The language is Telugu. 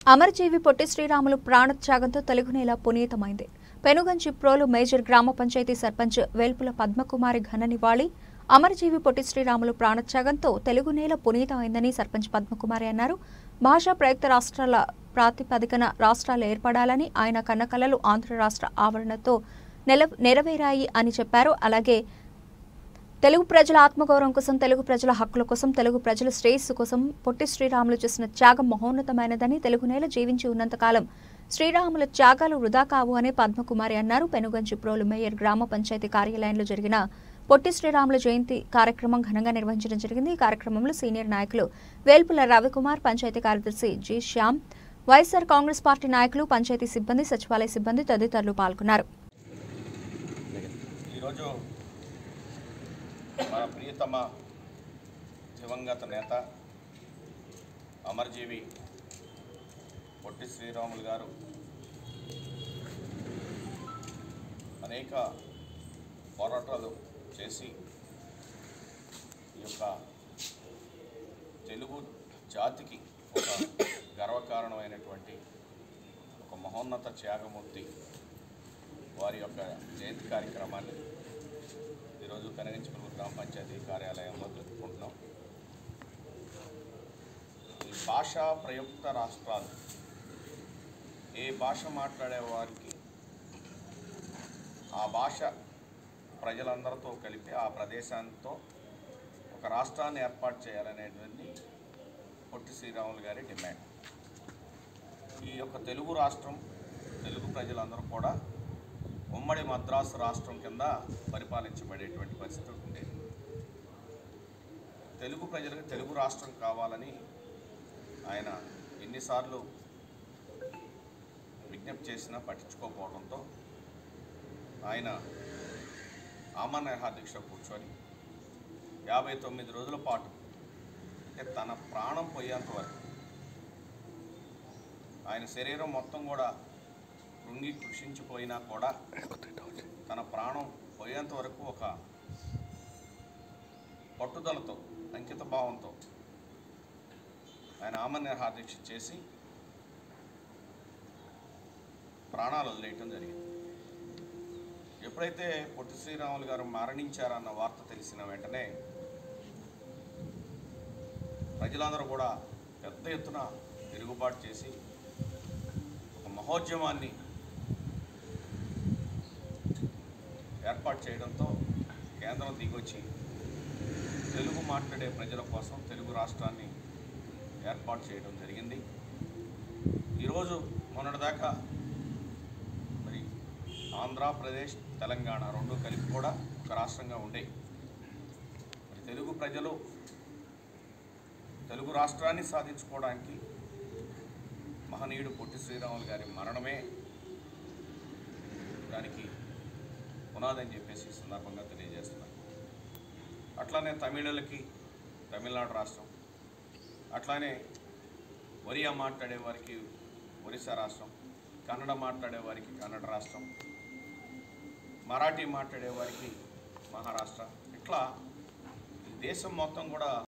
అమరజీవి పొట్టి శ్రీరాములు ప్రాణత్యాగంతో తెలుగు నేల పునీతమైంది. పెనుగంచి ప్రోలు మేజర్ గ్రామ పంచాయతీ సర్పంచ్ వేల్పుల పద్మకుమారి ఘన నివాళి. అమరజీవి పొట్టి శ్రీరాములు ప్రాణత్యాగంతో తెలుగు నేల పునీతమైందని సర్పంచ్ పద్మకుమారి అన్నారు. భాషా ప్రయుక్త రాష్ట్రాల ప్రాతిపదికన రాష్ట్రాలు ఏర్పడాలని ఆయన కన్నకలలు ఆంధ్ర రాష్ట్ర ఆవరణతో నెరవేరాయి అని చెప్పారు. అలాగే తెలుగు ప్రజల ఆత్మగౌరవం కోసం, తెలుగు ప్రజల హక్కుల కోసం, తెలుగు ప్రజల శ్రేయస్సు కోసం పొట్టి శ్రీరాములు చేసిన త్యాగం మహోన్నతమైనదని, తెలుగు నేల జీవించి ఉన్నంతకాలం శ్రీరాముల త్యాగాలు వృధా కావు అని పద్మకుమారి అన్నారు. పెనుగంచి ప్రోలు మేయర్ గ్రామ పంచాయతీ కార్యాలయంలో జరిగిన పొట్టి శ్రీరాముల జయంతి కార్యక్రమం ఘనంగా నిర్వహించడం జరిగింది. ఈ కార్యక్రమంలో సీనియర్ నాయకులు వేల్పుల రవికుమార్, పంచాయతీ కార్యదర్శి G Shyam, YSR Congress party నాయకులు, పంచాయతీ సిబ్బంది, సచివాలయ సిబ్బంది తదితరులు పాల్గొన్నారు. మన ప్రియతమ దివంగత నేత అమరజీవి పొట్టి శ్రీరాములు గారు అనేక పోరాటాలు చేసి ఈ యొక్క తెలుగు జాతికి ఒక గర్వకారణమైనటువంటి ఒక మహోన్నత త్యాగమూర్తి వారి యొక్క జయంతి కార్యక్రమాన్ని ఈరోజు పెనుగంచి ప్రోలు గ్రామ పంచాయతీ కార్యాలయంలో జరుపుకుంటున్నాం. ఈ భాషా ప్రయుక్త రాష్ట్రాలు, ఏ భాష మాట్లాడే వారికి ఆ భాష ప్రజలందరితో కలిపి ఆ ప్రదేశంతో ఒక రాష్ట్రాన్ని ఏర్పాటు చేయాలనేటువంటి పొట్టి శ్రీరాములు గారి డిమాండ్. ఈ యొక్క తెలుగు రాష్ట్రం, తెలుగు ప్రజలందరూ కూడా ఉమ్మడి మద్రాసు రాష్ట్రం కింద పరిపాలించబడేటువంటి పరిస్థితి ఉండేది. తెలుగు ప్రజలకు తెలుగు రాష్ట్రం కావాలని ఆయన ఎన్నిసార్లు విజ్ఞప్తి చేసినా పట్టించుకోకపోవడంతో ఆయన ఆమరణ దీక్ష కూర్చొని 59 రోజుల పాటు, అంటే తన ప్రాణం పోయేంత వరకు, ఆయన శరీరం మొత్తం కూడా కృంగి కృషించిపోయినా కూడా తన ప్రాణం పోయేంత వరకు ఒక పట్టుదలతో, అంకిత భావంతో ఆయన ఆమరణ దీక్ష చేసి ప్రాణాలు వదిలేయటం జరిగింది. ఎప్పుడైతే పొట్టి శ్రీరాములు గారు మరణించారన్న వార్త తెలిసిన వెంటనే ప్రజలందరూ కూడా పెద్ద ఎత్తున తిరుగుబాటు చేసి ఒక మహోద్యమాన్ని ఏర్పాటు చేయడంతో కేంద్రం దిగొచ్చి తెలుగు మాట్లాడే ప్రజల కోసం తెలుగు రాష్ట్రాన్ని ఏర్పాటు చేయడం జరిగింది. ఈరోజు మొన్నటిదాకా మరి ఆంధ్రప్రదేశ్, తెలంగాణ రెండు కలిపి కూడా ఒక రాష్ట్రంగా ఉండేవి. మరి తెలుగు ప్రజలు తెలుగు రాష్ట్రాన్ని సాధించుకోవడానికి మహనీయుడు పొట్టి శ్రీరాములు గారి మరణమే దానికి పునాదని చెప్పేసి ఈ సందర్భంగా తెలియజేస్తున్నారు. అట్లానే తమిళులకి తమిళనాడు రాష్ట్రం, అట్లానే ఒరియా మాట్లాడే వారికి ఒరిస్సా రాష్ట్రం, కన్నడ మాట్లాడే వారికి కన్నడ రాష్ట్రం, మరాఠీ మాట్లాడే వారికి మహారాష్ట్ర, ఇట్లా ఈ దేశం మొత్తం కూడా